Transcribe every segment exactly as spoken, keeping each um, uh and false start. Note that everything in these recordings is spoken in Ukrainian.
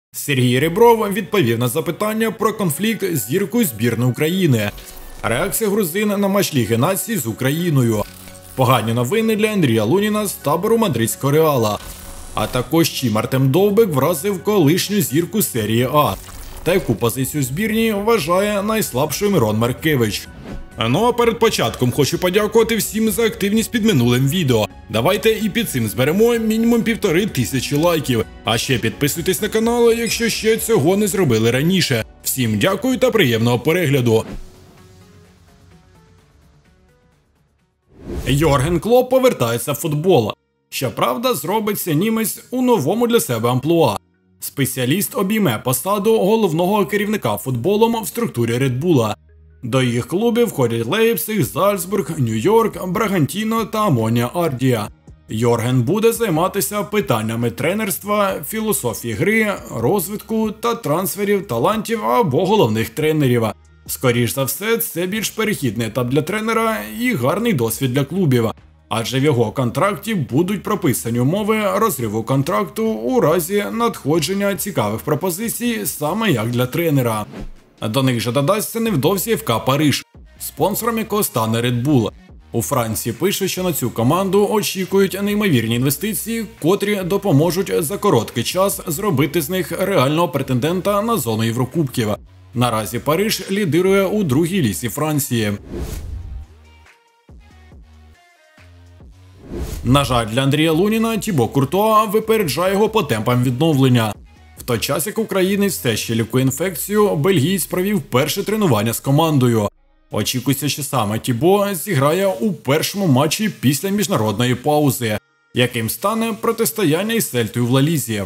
Сергій Ребров відповів на запитання про конфлікт з зіркою збірної України. Реакція грузин на матч Ліги Націй з Україною. Погані новини для Андрія Луніна з табору мадридського Реала. А також чим Артем Довбик вразив колишню зірку серії А. Та яку позицію збірні вважає найслабшою Мирон Маркевич. Ну а перед початком хочу подякувати всім за активність під минулим відео. Давайте і під цим зберемо мінімум півтори тисячі лайків. А ще підписуйтесь на канал, якщо ще цього не зробили раніше. Всім дякую та приємного перегляду. Йорген Клоп повертається в футбол. Щоправда, зробиться німець у новому для себе амплуа. Спеціаліст обійме посаду головного керівника футболом в структурі Редбула. До їх клубів входять Лейпциг, Зальцбург, Нью-Йорк, Брагантіно та Амонія Ардія. Йорген буде займатися питаннями тренерства, філософії гри, розвитку та трансферів талантів або головних тренерів. Скоріш за все, це більш перехідний етап для тренера і гарний досвід для клубів. Адже в його контракті будуть прописані умови розриву контракту у разі надходження цікавих пропозицій саме як для тренера. До них же додасться невдовзі еф ка Париж, спонсором якого стане Red Bull. У Франції пишуть, що на цю команду очікують неймовірні інвестиції, котрі допоможуть за короткий час зробити з них реального претендента на зону Єврокубків. Наразі Париж лідирує у другій лізі Франції. На жаль, для Андрія Луніна Тібо Куртуа випереджає його по темпам відновлення. В той час, як українець все ще лікує інфекцію, бельгієць провів перше тренування з командою. Очікується, що саме Тібо зіграє у першому матчі після міжнародної паузи, яким стане протистояння із Сельтою в Ла Лізі.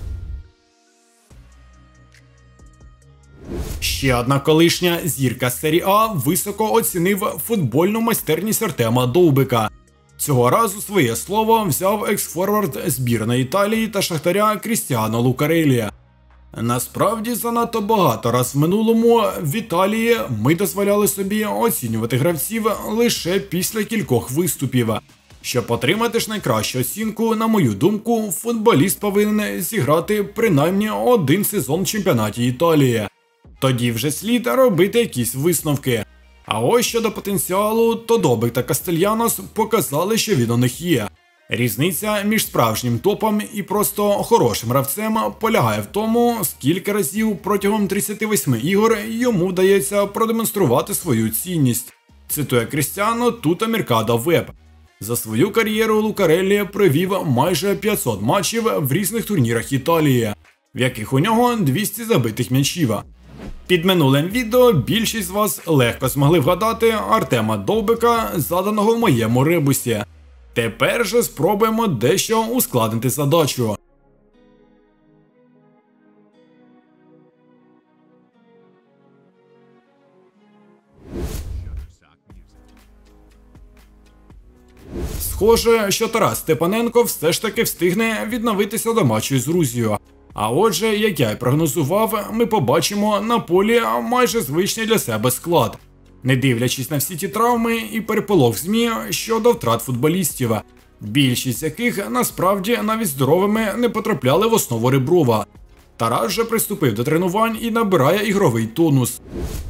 Ще одна колишня зірка серії А високо оцінив футбольну майстерність Артема Довбика. Цього разу своє слово взяв екс-форвард збірної Італії та Шахтаря Крістіано Лукареллі. Насправді, занадто багато раз в минулому в Італії ми дозволяли собі оцінювати гравців лише після кількох виступів. Щоб отримати ж найкращу оцінку, на мою думку, футболіст повинен зіграти принаймні один сезон в чемпіонаті Італії. Тоді вже слід робити якісь висновки. А ось щодо потенціалу, то Довбик та Кастельянос показали, що він у них є. Різниця між справжнім топом і просто хорошим гравцем полягає в тому, скільки разів протягом тридцяти восьми ігор йому вдається продемонструвати свою цінність. Цитує Крістіано Туто Меркадо Веб. За свою кар'єру Лукареллі провів майже п'ятсот матчів в різних турнірах Італії, в яких у нього двісті забитих м'ячів. Під минулим відео більшість з вас легко змогли вгадати Артема Довбика, заданого в моєму ребусі. Тепер же спробуємо дещо ускладнити задачу. Схоже, що Тарас Степаненко все ж таки встигне відновитися до матчу з Грузією. А отже, як я й прогнозував, ми побачимо на полі майже звичний для себе склад. Не дивлячись на всі ті травми і переполох в ЗМІ щодо втрат футболістів, більшість з яких насправді навіть здоровими не потрапляли в основу Реброва. Тарас вже приступив до тренувань і набирає ігровий тонус.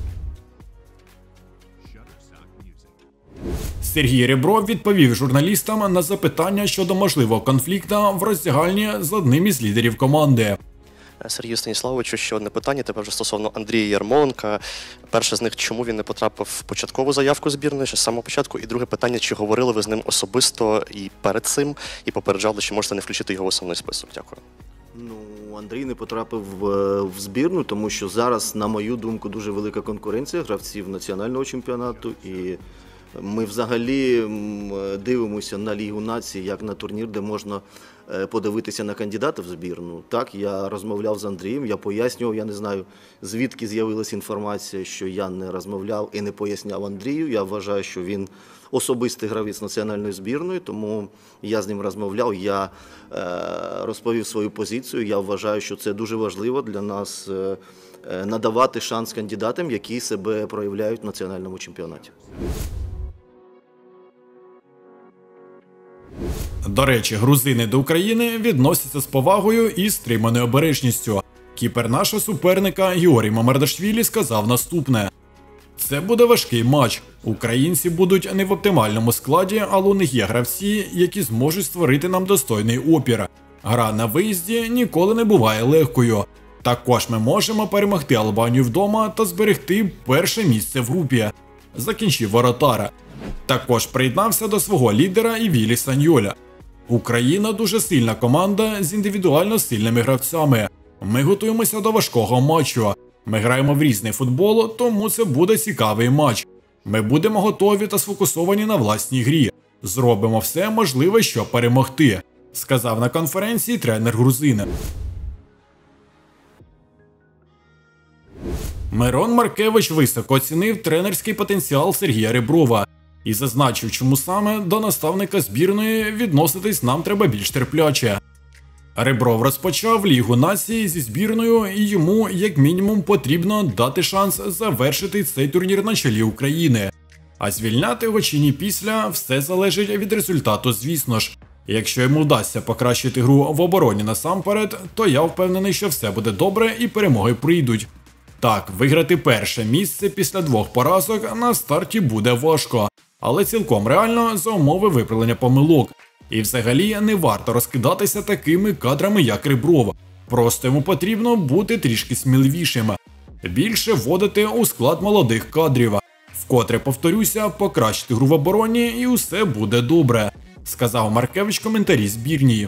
Сергій Ребров відповів журналістам на запитання щодо можливого конфлікту в роздягальні з одним із лідерів команди. Сергію Станіславовичу, ще одне питання, тепер вже стосовно Андрія Ярмоленка. Перше з них, чому він не потрапив в початкову заявку збірної, ще з самого початку? І друге питання, чи говорили ви з ним особисто і перед цим, і попереджали, чи можете не включити його в основний список? Дякую. Ну, Андрій не потрапив в, в збірну, тому що зараз, на мою думку, дуже велика конкуренція гравців національного чемпіонату. І ми взагалі дивимося на Лігу націй як на турнір, де можна подивитися на кандидата в збірну. Так, я розмовляв з Андрієм, я пояснював, я не знаю, звідки з'явилася інформація, що я не розмовляв і не поясняв Андрію. Я вважаю, що він особистий гравець національної збірної, тому я з ним розмовляв, я розповів свою позицію. Я вважаю, що це дуже важливо для нас надавати шанс кандидатам, які себе проявляють в національному чемпіонаті. До речі, грузини до України відносяться з повагою і стриманою обережністю. Кіпер нашого суперника Георгій Мамардашвілі сказав наступне. Це буде важкий матч. Українці будуть не в оптимальному складі, але у них є гравці, які зможуть створити нам достойний опір. Гра на виїзді ніколи не буває легкою. Також ми можемо перемогти Албанію вдома та зберегти перше місце в групі. Закінчив воротар. Також приєднався до свого лідера і Вілі Саньоля. Україна дуже сильна команда з індивідуально сильними гравцями. Ми готуємося до важкого матчу. Ми граємо в різний футбол, тому це буде цікавий матч. Ми будемо готові та сфокусовані на власній грі. Зробимо все можливе, щоб перемогти, сказав на конференції тренер грузин. Мирон Маркевич високо оцінив тренерський потенціал Сергія Реброва і зазначив, чому саме до наставника збірної відноситись нам треба більш терпляче. Ребров розпочав Лігу націй зі збірною і йому, як мінімум, потрібно дати шанс завершити цей турнір на чолі України. А звільняти його чи ні після – все залежить від результату, звісно ж. Якщо йому вдасться покращити гру в обороні насамперед, то я впевнений, що все буде добре і перемоги прийдуть. Так, виграти перше місце після двох поразок на старті буде важко, але цілком реально за умови виправлення помилок. І взагалі не варто розкидатися такими кадрами, як Ребров. Просто йому потрібно бути трішки сміливішим. Більше вводити у склад молодих кадрів. Вкотре повторюся, покращити гру в обороні і усе буде добре, сказав Маркевич в коментарі збірні.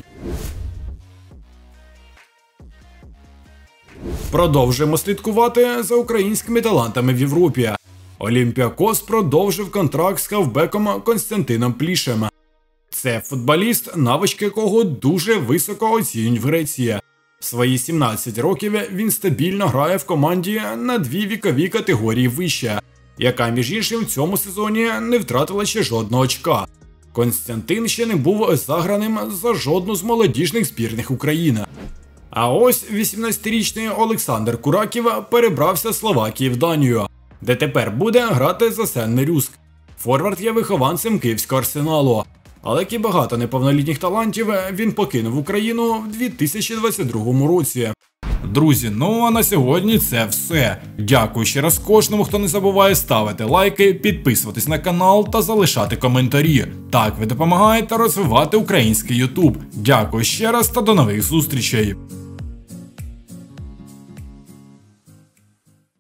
Продовжуємо слідкувати за українськими талантами в Європі. Олімпіакос продовжив контракт з хавбеком Константином Плішем. Це футболіст, навички якого дуже високо оцінюють в Греції. В свої сімнадцять років він стабільно грає в команді на дві вікові категорії вище, яка, між іншим, в цьому сезоні не втратила ще жодного очка. Константин ще не був заграним за жодну з молодіжних збірних України. А ось вісімнадцятирічний Олександр Кураків перебрався з Словакії в Данію, де тепер буде грати за Сен-Мерюск. Форвард є вихованцем київського Арсеналу. Але як і багато неповнолітніх талантів, він покинув Україну в дві тисячі двадцять другому році. Друзі, ну а на сьогодні це все. Дякую ще раз кожному, хто не забуває ставити лайки, підписуватись на канал та залишати коментарі. Так ви допомагаєте розвивати український ютуб. Дякую ще раз та до нових зустрічей.